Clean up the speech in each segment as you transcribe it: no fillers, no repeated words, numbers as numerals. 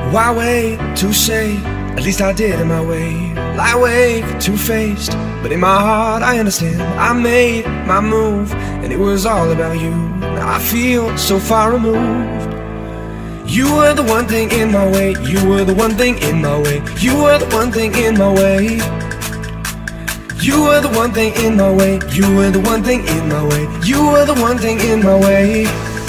Why wait to say, at least I did in my way. Lie awake, two-faced, but in my heart I understand. I made my move, and it was all about you. Now I feel so far removed. You were the one thing in my way. You were the one thing in my way. You were the one thing in my way. You were the one thing in my way. You were the one thing in my way. You were the one thing in my way.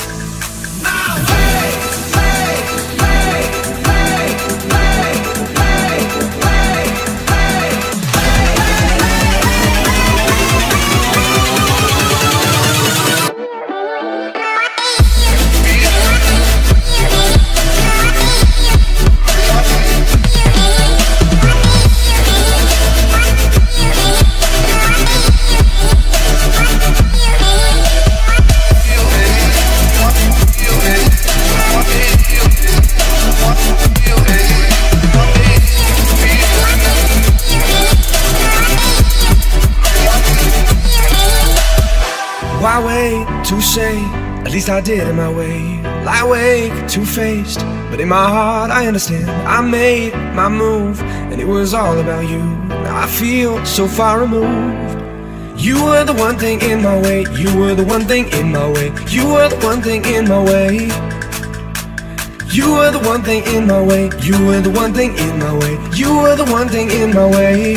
Why wait to say, at least I did in my way. Lie awake, two-faced, but in my heart I understand. I made my move, and it was all about you. Now I feel so far removed. You were the one thing in my way. You were the one thing in my way. You were the one thing in my way. You were the one thing in my way. You were the one thing in my way. You were the one thing in my way.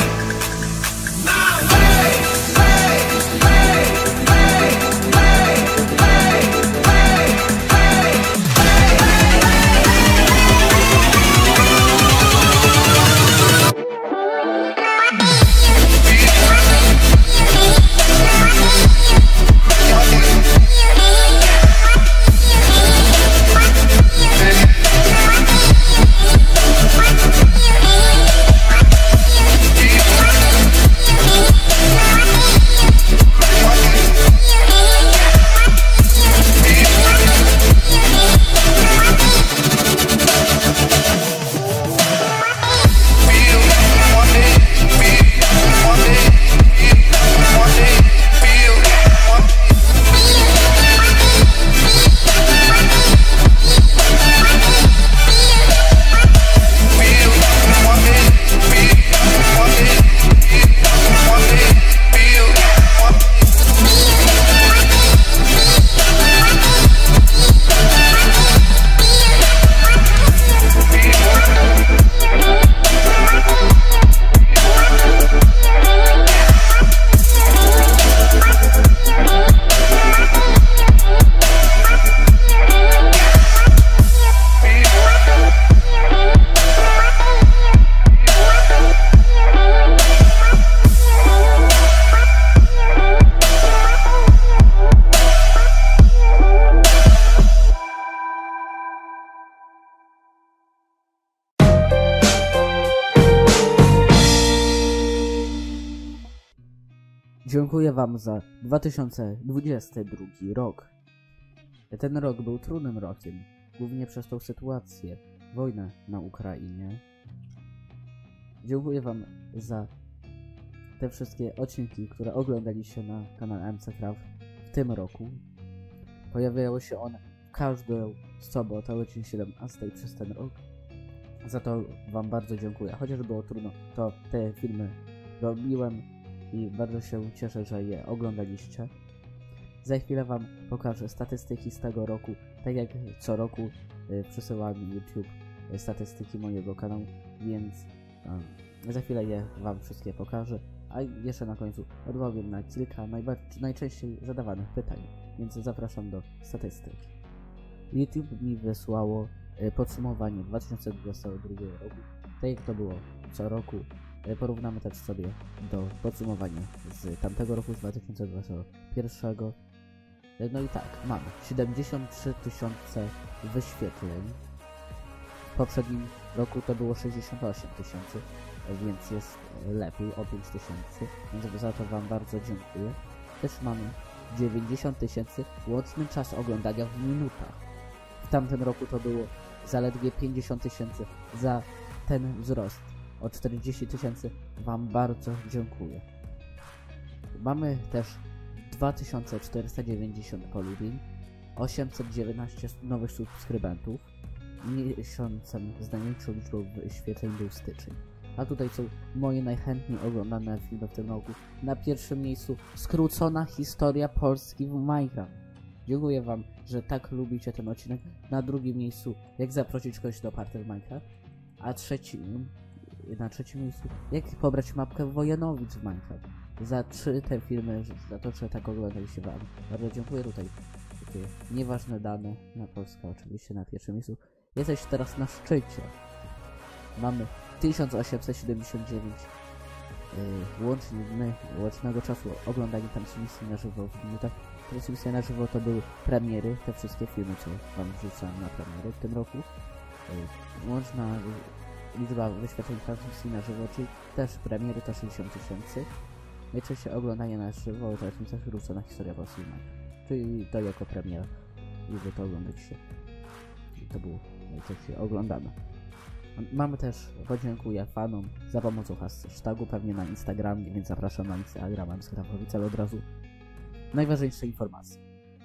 Dziękuję Wam za 2022 rok. Ten rok był trudnym rokiem, głównie przez tą sytuację, wojnę na Ukrainie. Dziękuję Wam za te wszystkie odcinki, które oglądaliście na kanale MCCraft w tym roku. Pojawiały się one każdą sobotę o godzinie 17 przez ten rok. Za to Wam bardzo dziękuję. Chociaż było trudno, to te filmy robiłem i bardzo się cieszę, że je oglądaliście. Za chwilę Wam pokażę statystyki z tego roku. Tak jak co roku przesyła mi YouTube statystyki mojego kanału, więc za chwilę je Wam wszystkie pokażę. A jeszcze na końcu odpowiem na kilka najczęściej zadawanych pytań, więc zapraszam do statystyk. YouTube mi wysłało podsumowanie 2022 roku, tak jak to było co roku. Porównamy też sobie do podsumowania z tamtego roku, z 2021. No i tak, mamy 73 000 wyświetleń. W poprzednim roku to było 68 000, więc jest lepiej o 5 000, więc za to Wam bardzo dziękuję. Też mamy 90 000 łączny czas oglądania w minutach. W tamtym roku to było zaledwie 50 000. Za ten wzrost o 40 000 Wam bardzo dziękuję. Mamy też 2490 polubień, 819 nowych subskrybentów, miesiącem z największą liczbą wyświetleń był styczeń. A tutaj są moje najchętniej oglądane filmy w tym roku. Na pierwszym miejscu skrócona historia Polski w Minecraft. Dziękuję wam, że tak lubicie ten odcinek. Na drugim miejscu jak zaprosić kogoś do party w Minecraft. A na trzecim miejscu jak pobrać mapkę Wojanowic w Minecraft. Za 3 te filmy, za to, że tak oglądaliście wam. Bardzo dziękuję tutaj. Takie nieważne dane na Polskę oczywiście na pierwszym miejscu. Jesteś teraz na szczycie. Mamy 1879 łącznego czasu oglądania transmisji na żywo w minutach. Transmisje na żywo to były premiery, te wszystkie filmy, co wam wrzucałem na premiery w tym roku. Łączna liczba wyświetleń transmisji na żywo, czyli też premiery to 60 000. Najczęściej oglądanie na żywo to jest skrócona historia Polski, czyli to jako premiera i wy to oglądacie. To było najczęściej oglądane. Mamy też, podziękuję fanom za pomocą hashtagu, pewnie na Instagramie, więc zapraszam na Instagrama Mskrafowic, ale od razu najważniejsze informacje.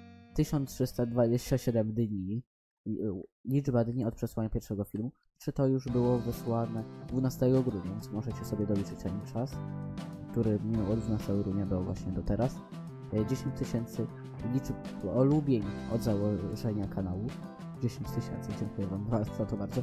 1327 dni, liczba dni od przesłania pierwszego filmu, czy to już było wysłane 12 grudnia, więc możecie sobie doliczyć ten czas, który minął od 12 grudnia do właśnie do teraz. 10 000 liczb ulubień od założenia kanału. 10 000, dziękuję wam za to bardzo.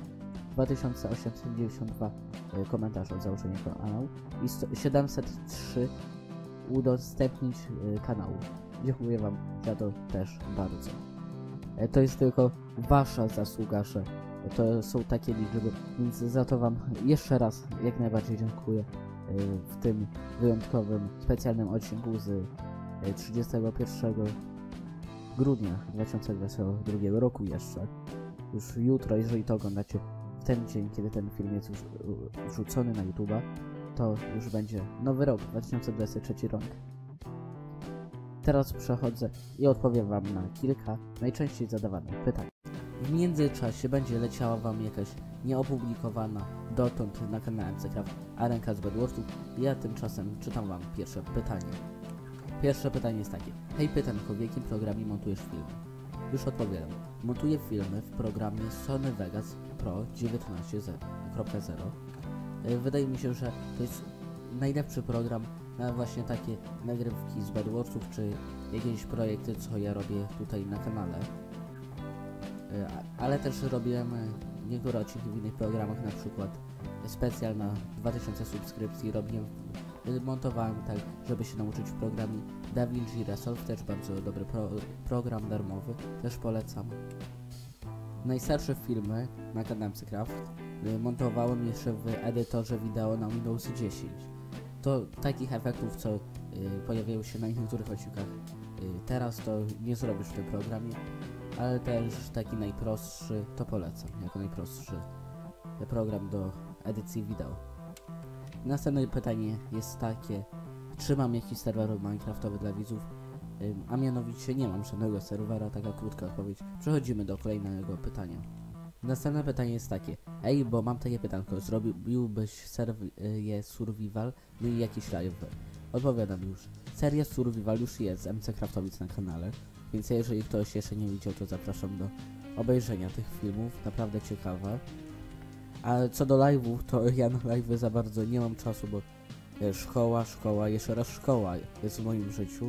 2892 komentarze od założenia kanału i 703 udostępnić kanału. Dziękuję wam za to też bardzo. To jest tylko wasza zasługa, że to są takie liczby, więc za to wam jeszcze raz jak najbardziej dziękuję w tym wyjątkowym, specjalnym odcinku z 31 grudnia 2022 roku jeszcze. Już jutro, jeżeli to oglądacie w ten dzień, kiedy ten film jest już wrzucony na YouTube'a, to już będzie nowy rok, 2023 rok. Teraz przechodzę i odpowiem wam na kilka najczęściej zadawanych pytań. W międzyczasie będzie leciała wam jakaś nieopublikowana dotąd na kanale Mcraft arenka z Bedwarsów. Ja tymczasem czytam wam pierwsze pytanie. Pierwsze pytanie jest takie. Hej pytanko, w jakim programie montujesz filmy? Już odpowiadam. Montuję filmy w programie Sony Vegas Pro 19.0. Wydaje mi się, że to jest najlepszy program na właśnie takie nagrywki z Bedwarsów, czy jakieś projekty, co ja robię tutaj na kanale. Ale też robiłem niektóre odcinki w innych programach, na przykład specjal na 2000 subskrypcji montowałem tak, żeby się nauczyć w programie DaVinci Resolve, też bardzo dobry program darmowy, też polecam. Najstarsze filmy na kanale Mcraft montowałem jeszcze w edytorze wideo na Windows 10. To takich efektów, co pojawiają się na niektórych odcinkach teraz, to nie zrobisz w tym programie, ale też taki najprostszy to polecam, jako najprostszy program do edycji wideo. Następne pytanie jest takie, czy mam jakiś serwer minecraftowy dla widzów, a mianowicie nie mam żadnego serwera, taka krótka odpowiedź. Przechodzimy do kolejnego pytania. Następne pytanie jest takie, ej, bo mam takie pytanko, zrobiłbyś serię Survival, no i jakiś live? Odpowiadam już, seria Survival już jest z Mcraftowic na kanale, więc jeżeli ktoś jeszcze nie widział, to zapraszam do obejrzenia tych filmów, naprawdę ciekawe. A co do live'ów, to ja na live'y za bardzo nie mam czasu, bo szkoła, jeszcze raz szkoła jest w moim życiu.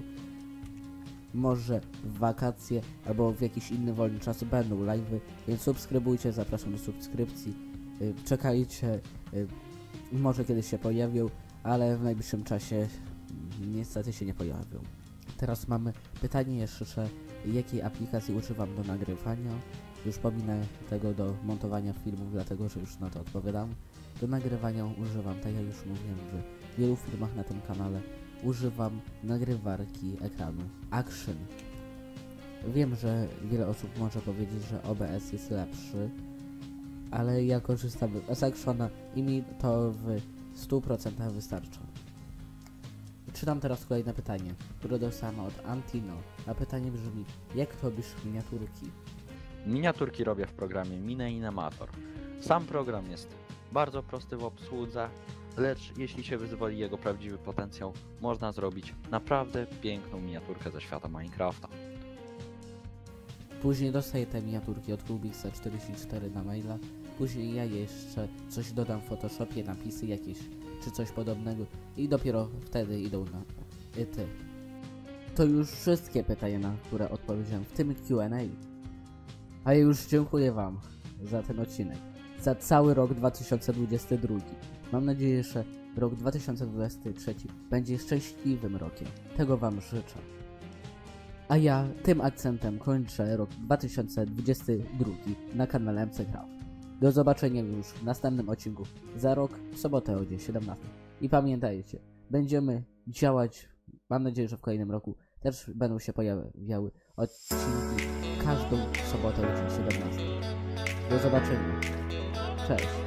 Może w wakacje albo w jakiś inny wolny czas będą live'y, więc subskrybujcie, zapraszam do subskrypcji. Czekajcie, może kiedyś się pojawią, ale w najbliższym czasie niestety się nie pojawią. Teraz mamy pytanie jeszcze, jakiej aplikacji używam do nagrywania. Już pominę tego do montowania filmów, dlatego że już na to odpowiadam. Do nagrywania używam, tak jak już mówiłem w wielu filmach na tym kanale, używam nagrywarki ekranu Action. Wiem, że wiele osób może powiedzieć, że OBS jest lepszy, ale ja korzystam z Actiona i mi to w 100% wystarcza. Czytam teraz kolejne pytanie, które dostałem od Antino. A pytanie brzmi, jak robisz miniaturki? Miniaturki robię w programie Minimator. Sam program jest bardzo prosty w obsłudze, lecz jeśli się wyzwoli jego prawdziwy potencjał, można zrobić naprawdę piękną miniaturkę ze świata Minecrafta. Później dostaję te miniaturki od Kubixa44 na maila. Później ja jeszcze coś dodam w Photoshopie, napisy jakieś czy coś podobnego i dopiero wtedy idą na ty. To już wszystkie pytania, na które odpowiedziałem w tym Q&A. A ja już dziękuję wam za ten odcinek, za cały rok 2022. Mam nadzieję, że rok 2023 będzie szczęśliwym rokiem. Tego wam życzę. A ja tym akcentem kończę rok 2022 na kanale MC Craft. Do zobaczenia już w następnym odcinku za rok, w sobotę o godzinie 17. I pamiętajcie, będziemy działać, mam nadzieję, że w kolejnym roku też będą się pojawiały odcinki każdą sobotę o godzinie 17. Do zobaczenia. Cześć.